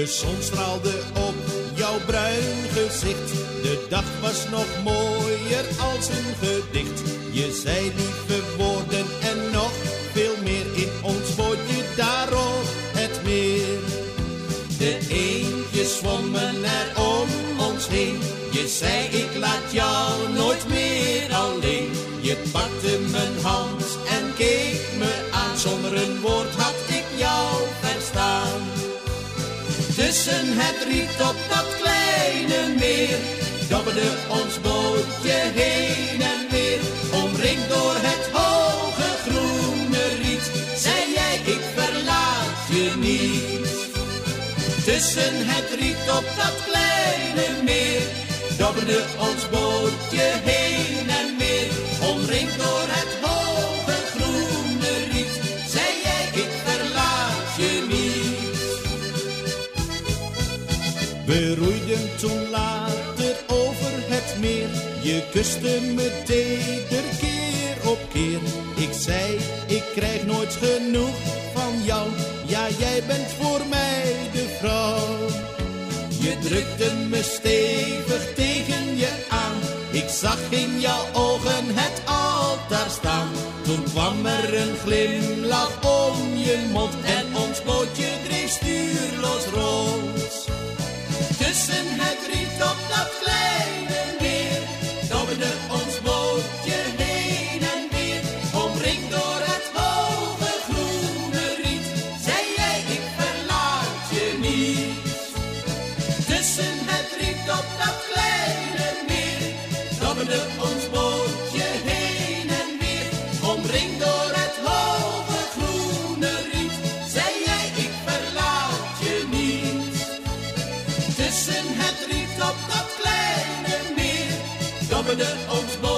De zon straalde op jouw bruin gezicht. De dag was nog mooier als een gedicht. Je zei lieve woorden en nog veel meer in ons bootje daar op het meer. De eendjes zwommen er om ons heen. Je zei ik laat jou nooit meer alleen. Je pakte mijn hand en keek me aan. Zonder een woord had ik jou verstaan. Tussen het riet op dat kleine meer dobberde ons bootje heen en weer. Omringd door het hoge groene riet, zei jij ik verlaat je niet. Tussen het riet op dat kleine meer dobberde ons bootje heen en weer. Omringd door het hoge groene riet, zei jij ik verlaat je niet. We roeiden toen later over het meer. Je kuste me teder keer op keer. Ik zei, ik krijg nooit genoeg van jou. Ja, jij bent voor mij de vrouw. Je drukte me stevig tegen je aan. Ik zag in jouw ogen het altaar staan. Toen kwam er een glimlach om je mond en ons bootje dreef stuurloos rond. Tussen het riet op dat kleine meer dobberde ons bootje heen en weer. Omringd door het hoge groene riet, zei jij ik verlaat je niet. Tussen het riet op dat kleine meer dobberde ons bootje heen en weer. Omringd door het hoge groene riet, zei jij ik verlaat je niet. Tussen het riet op dat kleine meer dobberde ons bootje